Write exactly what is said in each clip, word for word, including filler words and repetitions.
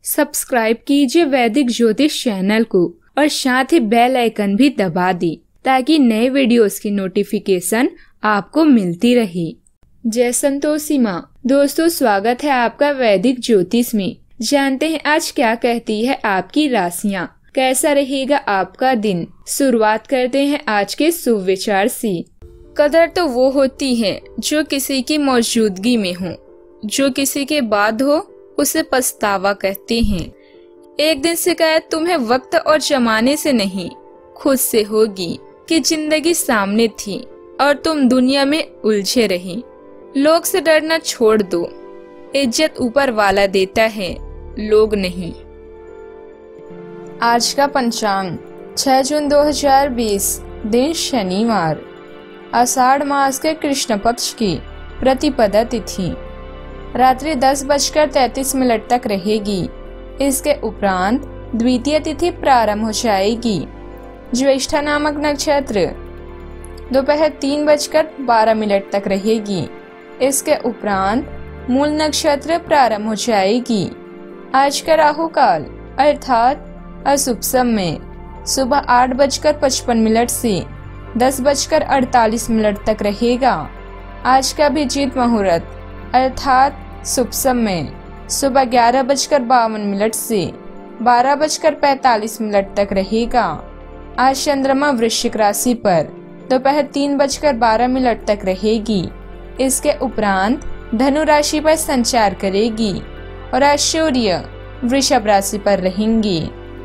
Subscribe कीजिए वैदिक ज्योतिष चैनल को और साथ ही बेल आइकन भी दबा दी ताकि नए वीडियोस की नोटिफिकेशन आपको मिलती रहे। जय संतोषी माँ। दोस्तों, स्वागत है आपका वैदिक ज्योतिष में। जानते हैं आज क्या कहती है आपकी राशियाँ, कैसा रहेगा आपका दिन। शुरुआत करते हैं आज के सुविचार से। कदर तो वो होती है जो किसी की मौजूदगी में हो, जो किसी के बाद हो उसे पछतावा कहते हैं। एक दिन शिकायत तुम्हें वक्त और जमाने से नहीं, खुद से होगी कि जिंदगी सामने थी और तुम दुनिया में उलझे रहे। लोग से डरना छोड़ दो, इज्जत ऊपर वाला देता है, लोग नहीं। आज का पंचांग छह जून दो हजार बीस, दिन शनिवार, आषाढ़ मास के कृष्ण पक्ष की प्रतिपदा तिथि रात्रि दस बजकर तैतीस मिनट तक रहेगी। इसके उपरांत द्वितीय तिथि प्रारंभ हो जाएगी। ज्येष्ठा नामक नक्षत्र दोपहर तीन बजकर बारह मिनट तक रहेगी। इसके उपरांत मूल नक्षत्र प्रारंभ हो जाएगी। आज का राहु काल अर्थात अशुभ समय सुबह आठ बजकर पचपन मिनट से दस बजकर अड़तालीस मिनट तक रहेगा। आज का अभिजीत मुहूर्त अर्थात शुभ समय सुबह ग्यारह बजकर बावन मिनट से बारह बजकर पैतालीस मिनट तक रहेगा। आज चंद्रमा वृश्चिक राशि पर दोपहर तीन बजकर बारह मिनट तक रहेगी। इसके उपरांत धनु राशि पर संचार करेगी और आज सूर्य वृषभ राशि पर रहेंगी।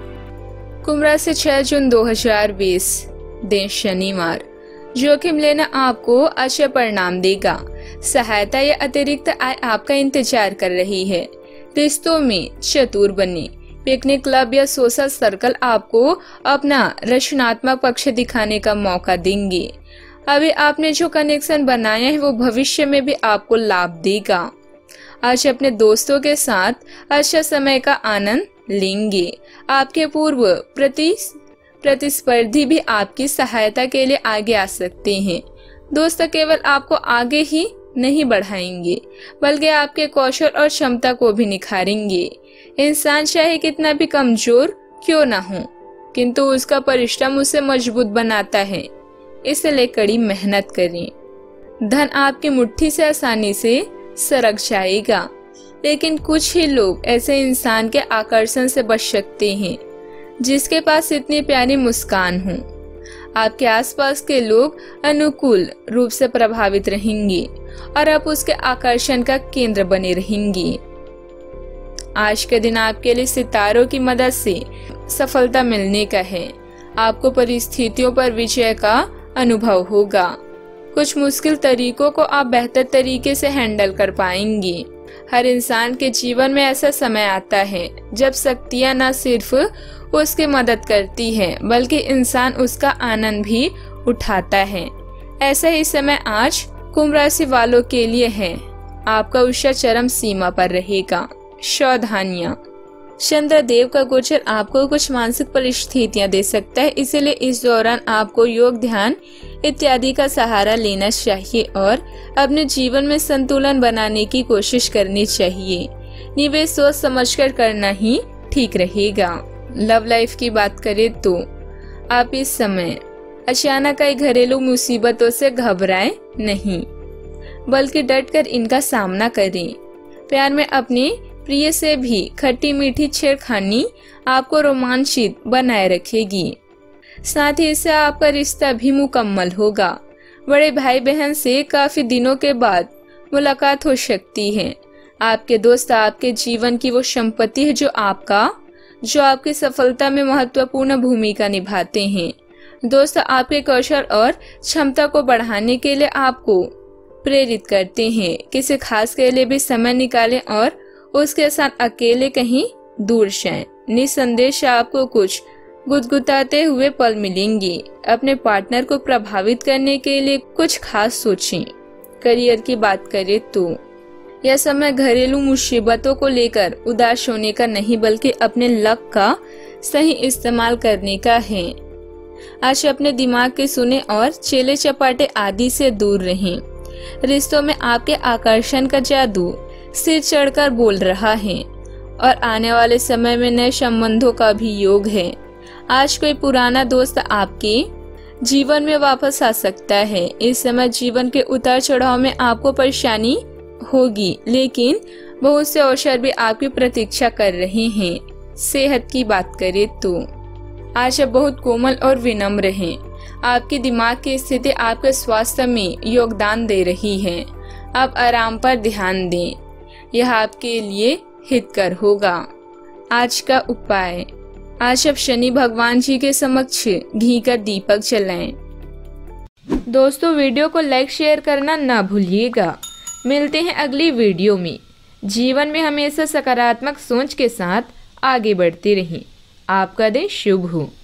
कुंभ राशि छह जून दो हजार बीस, दिन शनिवार। जोखिम लेना आपको अच्छे परिणाम देगा। सहायता या अतिरिक्त आय आपका इंतजार कर रही है। रिश्तों में चतुर बने। पिकनिक क्लब या सोशल सर्कल आपको अपना रचनात्मक पक्ष दिखाने का मौका देंगे। अभी आपने जो कनेक्शन बनाया है वो भविष्य में भी आपको लाभ देगा। आज अपने दोस्तों के साथ अच्छा समय का आनंद लेंगे। आपके पूर्व प्रति प्रतिस्पर्धी भी आपकी सहायता के लिए आगे आ सकते हैं। दोस्त केवल आपको आगे ही नहीं बढ़ाएंगे बल्कि आपके कौशल और क्षमता को भी निखारेंगे। इंसान चाहे कितना भी कमजोर क्यों ना हो, किंतु उसका परिश्रम उसे मजबूत बनाता है, इसलिए कड़ी मेहनत करें। धन आपकी मुट्ठी से आसानी से सरक जाएगा, लेकिन कुछ ही लोग ऐसे इंसान के आकर्षण से बच सकते हैं जिसके पास इतनी प्यारी मुस्कान हो। आपके आसपास के लोग अनुकूल रूप से प्रभावित रहेंगे और आप उसके आकर्षण का केंद्र बने रहेंगे। आज के दिन आपके लिए सितारों की मदद से सफलता मिलने का है। आपको परिस्थितियों पर विजय का अनुभव होगा। कुछ मुश्किल तरीकों को आप बेहतर तरीके से हैंडल कर पाएंगे। हर इंसान के जीवन में ऐसा समय आता है जब शक्तियां न सिर्फ उसकी मदद करती है बल्कि इंसान उसका आनंद भी उठाता है। ऐसा ही समय आज कुंभ राशि वालों के लिए है। आपका उत्साह चरम सीमा पर रहेगा। सावधानियां। चंद्रदेव का गोचर आपको कुछ मानसिक परिस्थितियां दे सकता है, इसलिए इस दौरान आपको योग, ध्यान इत्यादि का सहारा लेना चाहिए और अपने जीवन में संतुलन बनाने की कोशिश करनी चाहिए। निवेश सोच समझकर करना ही ठीक रहेगा। लव लाइफ की बात करें तो आप इस समय अचानक आई घरेलू मुसीबतों से घबराएं नहीं, बल्कि डटकर इनका सामना करें। प्यार में अपने प्रिय से भी खट्टी मीठी छेड़खानी आपको रोमांचित बनाए रखेगी। साथ ही इससे आपका रिश्ता भी मुकम्मल होगा। बड़े भाई बहन से काफी दिनों के बाद मुलाकात हो सकती है। आपके दोस्त आपके जीवन की वो संपत्ति है जो आपका जो आपकी सफलता में महत्वपूर्ण भूमिका निभाते हैं। दोस्त आपके कौशल और क्षमता को बढ़ाने के लिए आपको प्रेरित करते हैं। किसी खास के लिए भी समय निकालें और उसके साथ अकेले कहीं दूर जाएं। निसंदेह आपको कुछ गुदगुदाते हुए पल मिलेंगे। अपने पार्टनर को प्रभावित करने के लिए कुछ खास सोचें। करियर की बात करें तो यह समय घरेलू मुसीबतों को लेकर उदास होने का नहीं बल्कि अपने लक का सही इस्तेमाल करने का है। आज अपने दिमाग के सुने और चेले चपाटे आदि से दूर रहें। रिश्तों में आपके आकर्षण का जादू सिर चढ़कर बोल रहा है और आने वाले समय में नए संबंधों का भी योग है। आज कोई पुराना दोस्त आपके जीवन में वापस आ सकता है। इस समय जीवन के उतार चढ़ाव में आपको परेशानी होगी, लेकिन बहुत से अवसर भी आपकी प्रतीक्षा कर रहे हैं। सेहत की बात करें तो आज आप बहुत कोमल और विनम्र हैं। आपके दिमाग की स्थिति आपके स्वास्थ्य में योगदान दे रही है। आप आराम पर ध्यान दें, यह आपके लिए हितकर होगा। आज का उपाय, आज आप शनि भगवान जी के समक्ष घी का दीपक जलाएं। दोस्तों, वीडियो को लाइक शेयर करना ना भूलिएगा। मिलते हैं अगली वीडियो में। जीवन में हमेशा सकारात्मक सोच के साथ आगे बढ़ते रहें। आपका दिन शुभ हो।